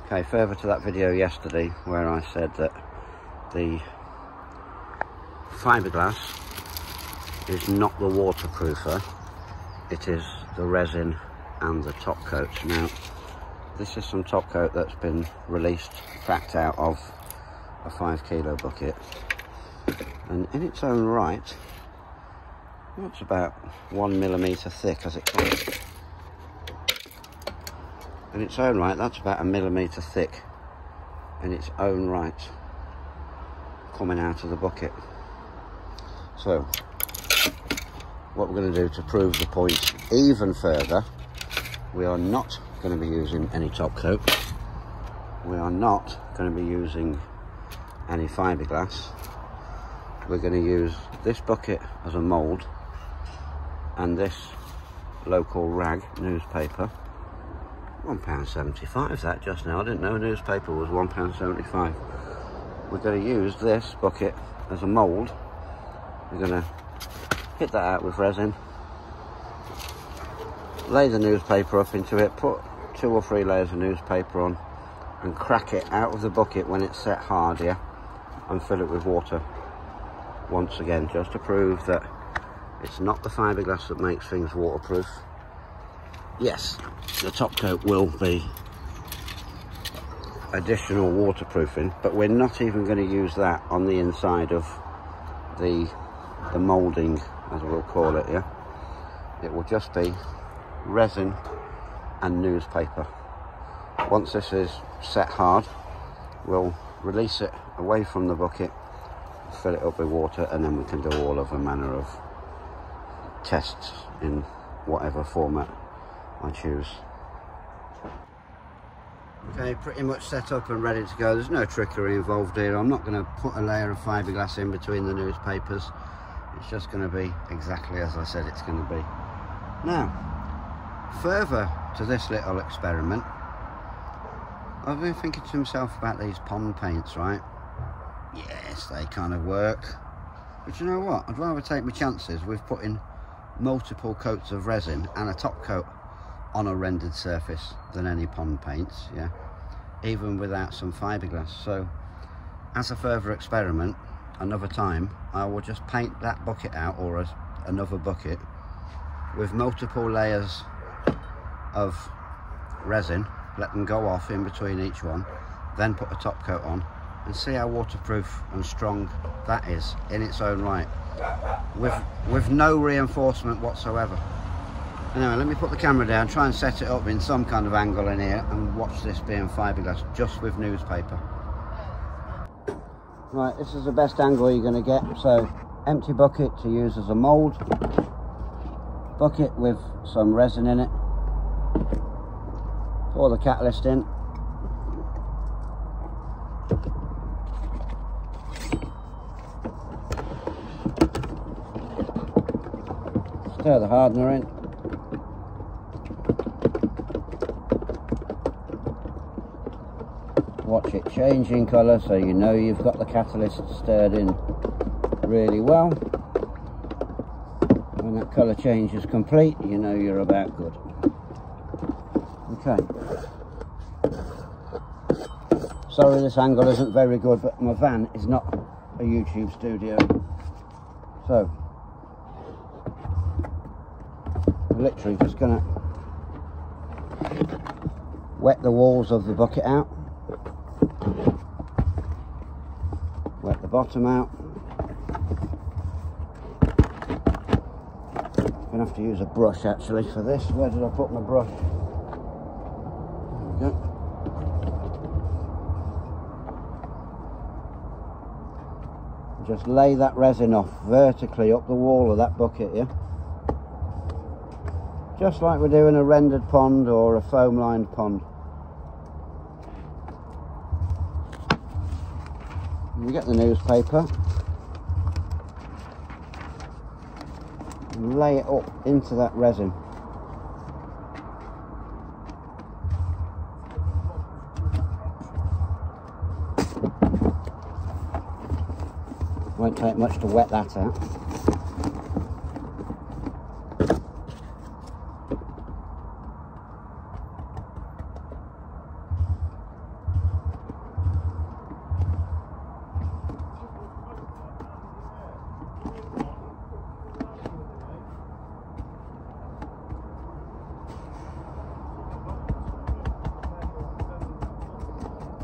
Okay, further to that video yesterday where I said that the fiberglass is not the waterproofer, it is the resin and the top coat. Now, this is some top coat that's been released, cracked out of a 5 kilo bucket, and in its own right, it's about 1 millimetre thick as it comes. In its own right, that's about 1 millimetre thick in its own right, coming out of the bucket. So, what we're going to do to prove the point even further, we are not going to be using any top coat. We are not going to be using any fiberglass. We're going to use this bucket as a mould and this local rag newspaper. £1.75 that just now. I didn't know newspaper was £1.75. We're going to use this bucket as a mould. We're going to hit that out with resin, lay the newspaper up into it, put 2 or 3 layers of newspaper on and crack it out of the bucket when it's set hard here, and fill it with water once again, just to prove that it's not the fiberglass that makes things waterproof. Yes, the top coat will be additional waterproofing, but we're not even going to use that on the inside of the moulding, as we'll call it here. It will just be resin and newspaper. Once this is set hard, we'll release it away from the bucket, fill it up with water, and then we can do all of a manner of tests in whatever format I choose. Okay, pretty much set up and ready to go. There's no trickery involved here. I'm not going to put a layer of fiberglass in between the newspapers. It's just going to be exactly as I said it's going to be. Now, further to this little experiment, I've been thinking to myself about these pond paints, right? Yes, they kind of work. But you know what? I'd rather take my chances with putting multiple coats of resin and a top coat on a rendered surface than any pond paints, yeah, even without some fiberglass. So as a further experiment, another time I will just paint that bucket out, or another bucket, with multiple layers of resin, let them go off in between each one, then put a top coat on and see how waterproof and strong that is in its own right, with no reinforcement whatsoever. Anyway, let me put the camera down, try and set it up in some kind of angle in here, and watch this being fiberglass just with newspaper. Right, this is the best angle you're going to get. So, empty bucket to use as a mould, bucket with some resin in it, pour the catalyst in, stir the hardener in, watch it change in colour so you know you've got the catalyst stirred in really well. When that colour change is complete, you know you're about good. Okay. Sorry this angle isn't very good, but my van is not a YouTube studio. So, I'm literally just going to wet the walls of the bucket out. Wet the bottom out. I'm going to have to use a brush actually for this. Where did I put my brush? There we go. Just lay that resin off vertically up the wall of that bucket here. Just like we're doing a rendered pond or a foam lined pond. You get the newspaper and lay it up into that resin. Won't take much to wet that out.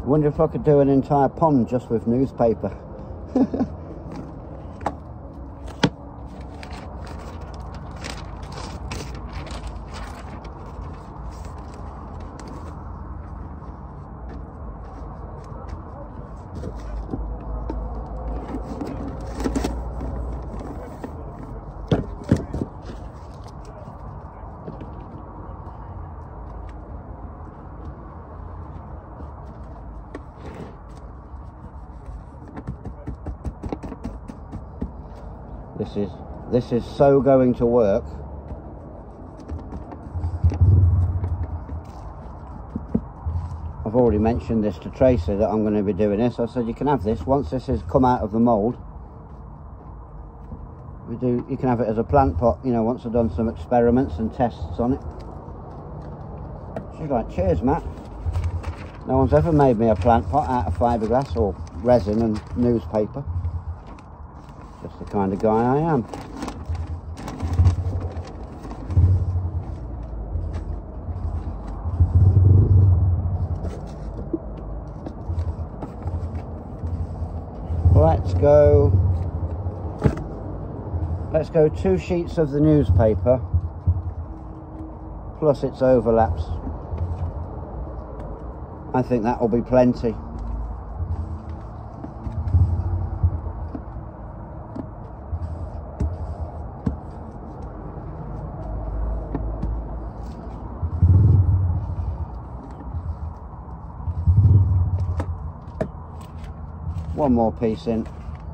Wonder if I could do an entire pond just with newspaper. This is so going to work. I've already mentioned this to Tracy that I'm going to be doing this. I said you can have this once this has come out of the mould. You can have it as a plant pot, you know, once I've done some experiments and tests on it. She's like, cheers, Matt. No one's ever made me a plant pot out of fibreglass or resin and newspaper. Just the kind of guy I am. Let's go 2 sheets of the newspaper plus its overlaps. I think that will be plenty. One more piece in.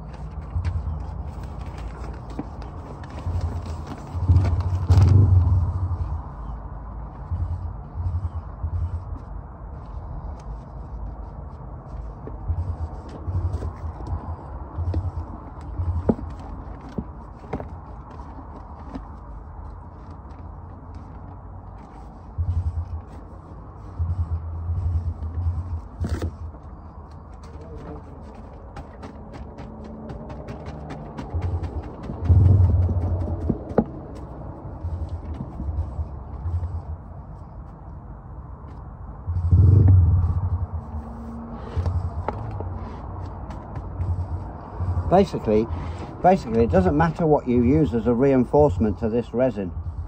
Basically, it doesn't matter what you use as a reinforcement to this resin.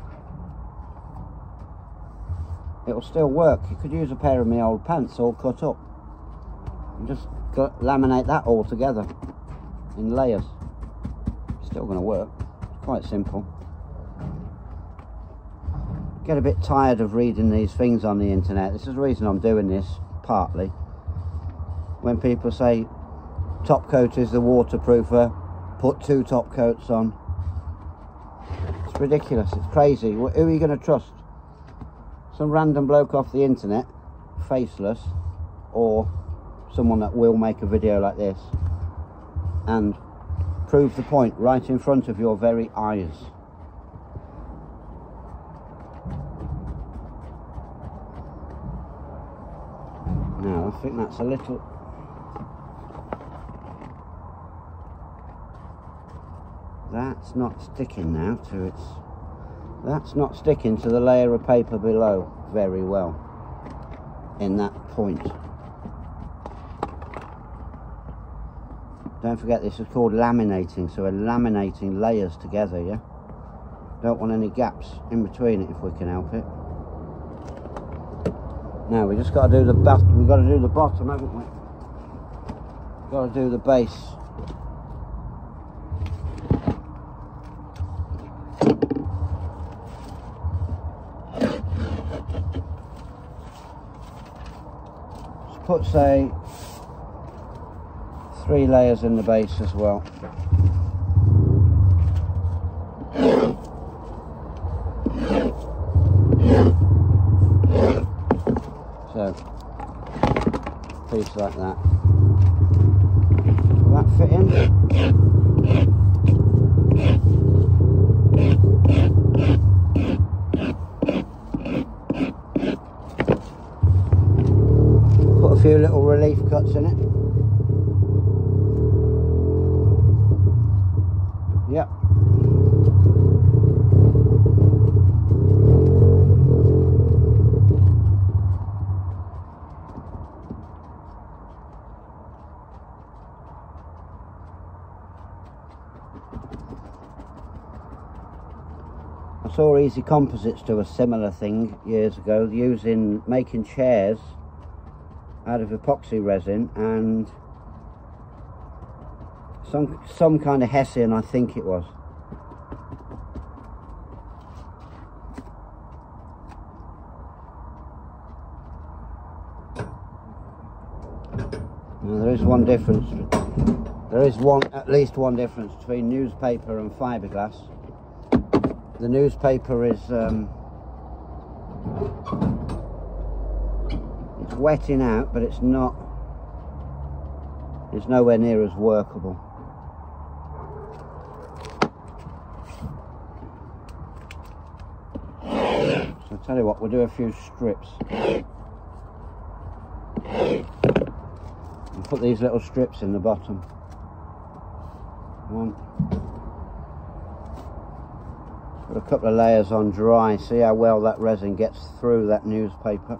It'll still work. You could use a pair of my old pants all cut up and just laminate that all together in layers. Still going to work. It's quite simple. Get a bit tired of reading these things on the internet. This is the reason I'm doing this, partly. When people say top coat is the waterproofer, put 2 top coats on. It's ridiculous, it's crazy. Who are you going to trust? Some random bloke off the internet, faceless, or someone that will make a video like this and prove the point right in front of your very eyes. Now, I think that's a little... That's not sticking now to its... That's not sticking to the layer of paper below very well in that point. Don't forget this is called laminating, so we're laminating layers together, yeah? Don't want any gaps in between it if we can help it. Now we just got to do the bottom. We've got to do the bottom, haven't we? Got to do the base. Put, say, 3 layers in the base as well. So, piece like that. Will that fit in? A few little relief cuts in it. Yep. saw Easy Composites do a similar thing years ago, making chairs out of epoxy resin and some kind of hessian, I think it was. Now, there is one difference. There is at least one difference between newspaper and fiberglass. The newspaper is it's wetting out, but it's nowhere near as workable. So I'll tell you what, we'll do a few strips. And put these little strips in the bottom. One. Put a couple of layers on dry, see how well that resin gets through that newspaper.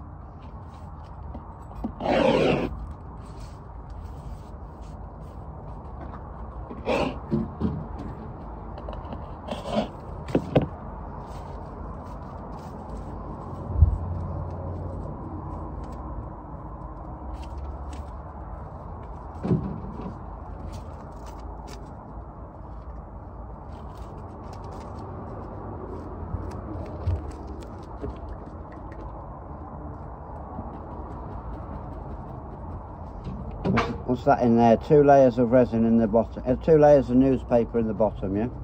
What's that in there? 2 layers of resin in the bottom, 2 layers of newspaper in the bottom, yeah?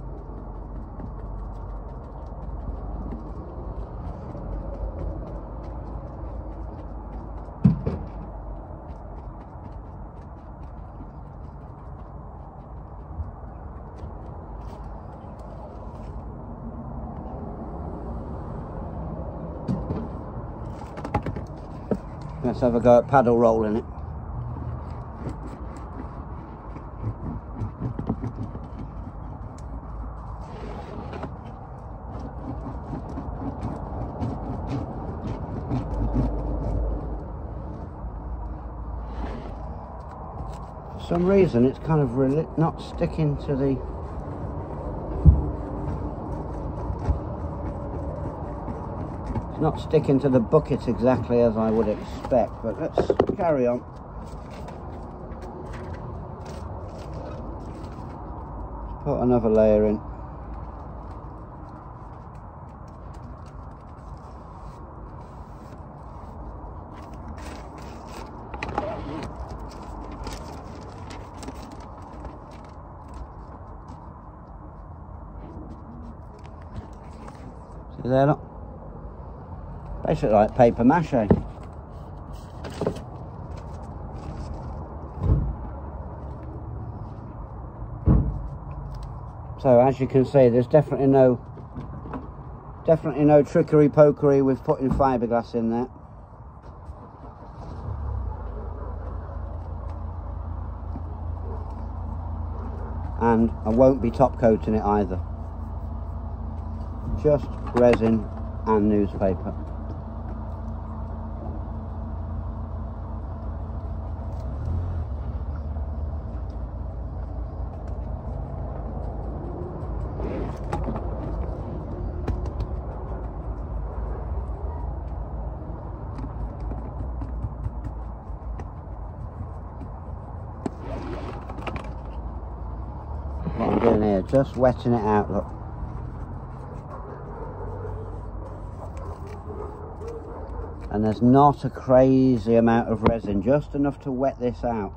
Let's have a go at paddle rolling it. For some reason it's kind of really not sticking to the bucket exactly as I would expect, but let's carry on. Let's put another layer in. See there, look? Basically like paper mache. So as you can see, there's definitely no trickery pokery with putting fiberglass in there. And I won't be top coating it either. Just resin and newspaper. What I'm doing here, just wetting it out, look. And there's not a crazy amount of resin, just enough to wet this out.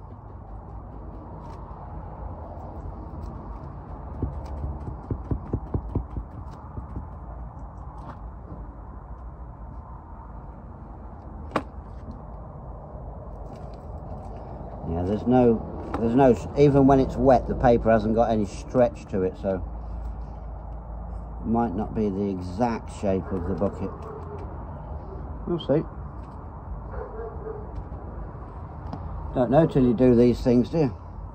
Yeah, there's no, even when it's wet, the paper hasn't got any stretch to it, so it might not be the exact shape of the bucket. We'll see. Don't know till you do these things, do you?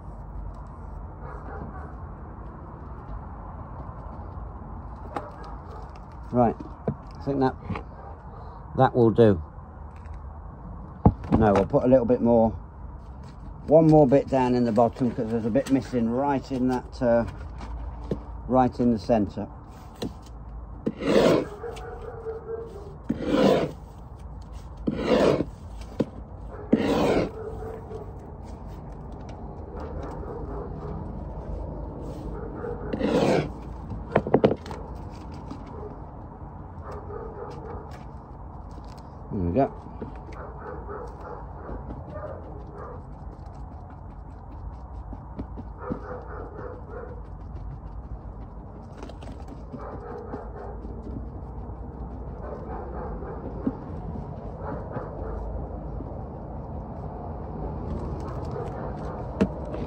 Right, I think that will do. No, we'll put a little bit more, one more bit down in the bottom because there's a bit missing right in that, right in the centre.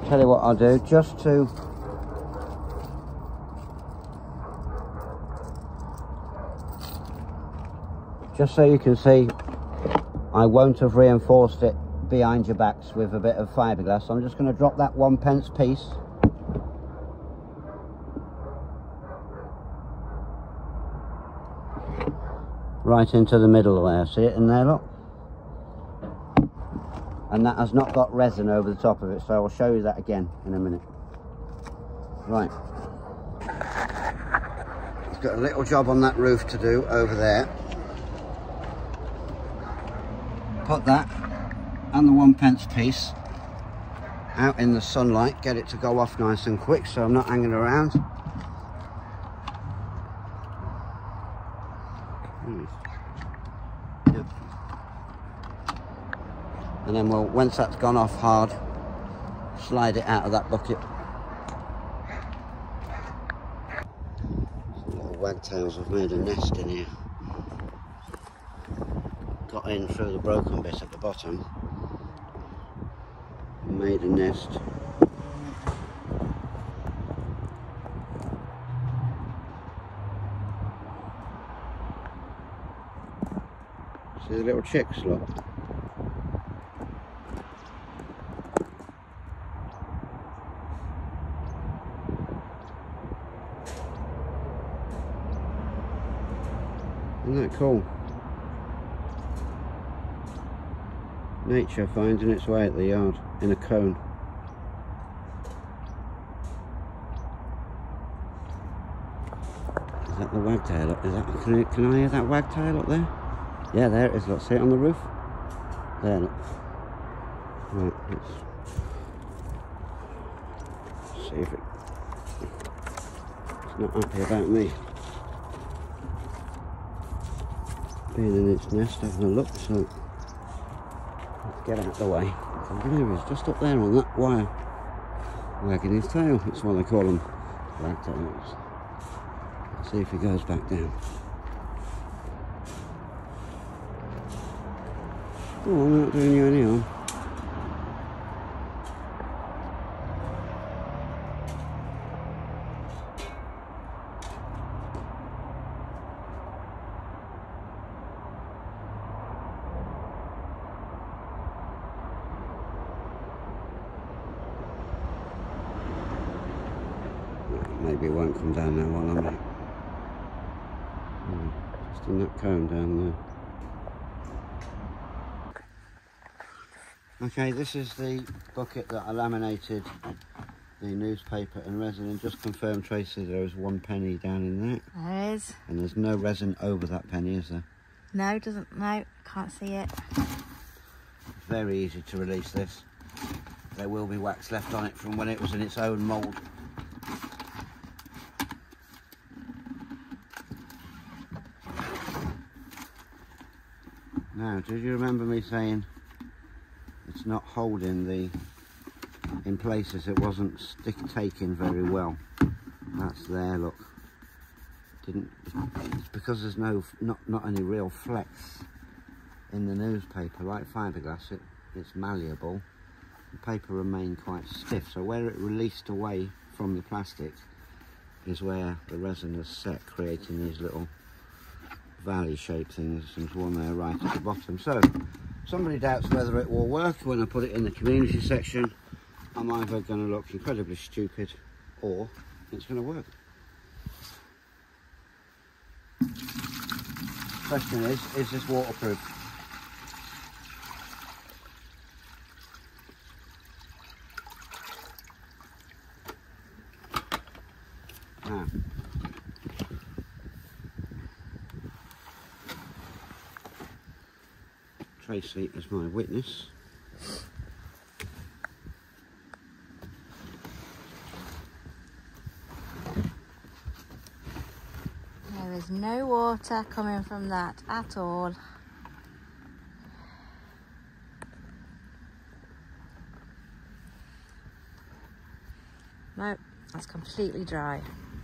Tell you what I'll do, just so you can see, I won't have reinforced it behind your backs with a bit of fiberglass. I'm just going to drop that 1p piece right into the middle there. See it in there, look? And that has not got resin over the top of it, so I'll show you that again in a minute. Right, it's got a little job on that roof to do over there. Put that and the 1p piece out in the sunlight, get it to go off nice and quick so I'm not hanging around. Yep. And then we'll, once that's gone off hard, slide it out of that bucket. Some little wagtails have made a nest in here. Got in through the broken bit at the bottom, made a nest. See the little chicks, look. Isn't that cool? Nature finding its way at the yard in a cone. Is that the wagtail? Is that, can I hear that wagtail up there? Yeah, there it is. Look, see it on the roof? There, look. Right, let's see if it's not happy about me being in its nest having a look, so let's get out of the way. There he is, just up there on that wire, wagging his tail. That's why they call them wagtails. Let's see if he goes back down. Oh, I'm not doing you any harm. Maybe it won't come down now while I'm out. Just in that cone down there. Okay, this is the bucket that I laminated the newspaper and resin in. Just confirm, Tracy, there is 1p down in that. There is. And there's no resin over that penny, is there? No, no, can't see it. It's very easy to release this. There will be wax left on it from when it was in its own mould. Now, did you remember me saying it's not holding in places it wasn't taking very well? That's there, look. It's because there's not any real flex in the newspaper. Like fiberglass, it's malleable. The paper remained quite stiff, so where it released away from the plastic is where the resin is set, creating these little valley shaped things. There's one there right at the bottom. So somebody doubts whether it will work. When I put it in the community section, I'm either going to look incredibly stupid or it's going to work. Question is this waterproof? Now, Tracy is my witness. There is no water coming from that at all. No, that's completely dry.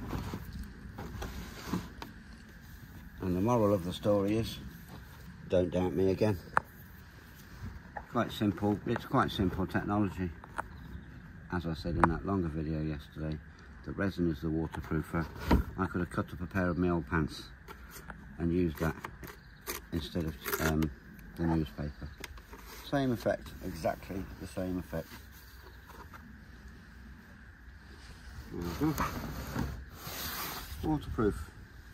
And the moral of the story is, don't doubt me again. Quite simple, it's quite simple technology. as I said in that longer video yesterday, the resin is the waterproofer. I could have cut up a pair of my old pants and used that instead of the newspaper. Same effect, exactly the same effect. There we go. Waterproof.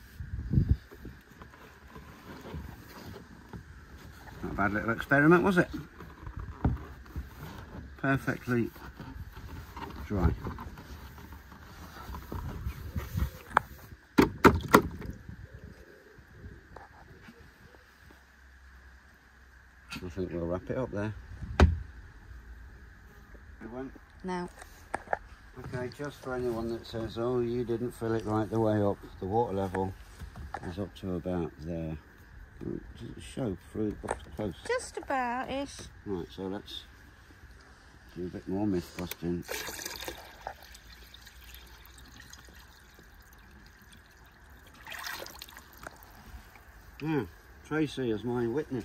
Not a bad little experiment, was it? Perfectly dry. I think we'll wrap it up there. No. Okay, just for anyone that says, oh, you didn't fill it right the way up, the water level is up to about there. Does it show through up close? Just about-ish. Right, so let's do a bit more myth busting. Yeah, Tracy as my witness.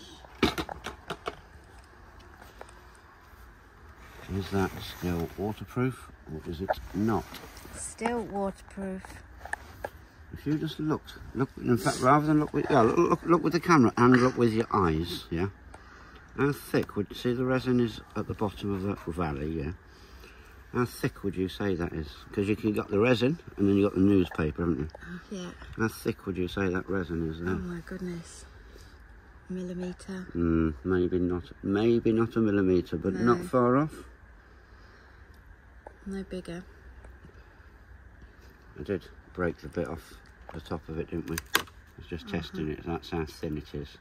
Is that still waterproof or is it not? Still waterproof. If you just look, in fact, rather than look with, look with the camera and look with your eyes, yeah? How thick would you see the resin is at the bottom of the valley, yeah? How thick would you say that is? Because you got the resin and then you got the newspaper, haven't you? Yeah. How thick would you say that resin is there? Oh my goodness. Millimetre. Maybe not a millimetre, but No. not far off. No bigger. I did break the bit off the top of it, didn't we? I was just testing it, that's how thin it is.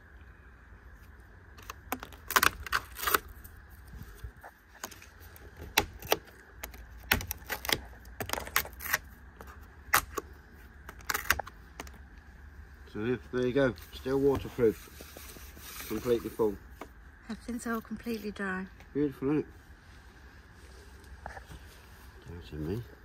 So yeah, there you go, still waterproof, completely full. Everything's all completely dry. Beautiful, isn't it? Down to me.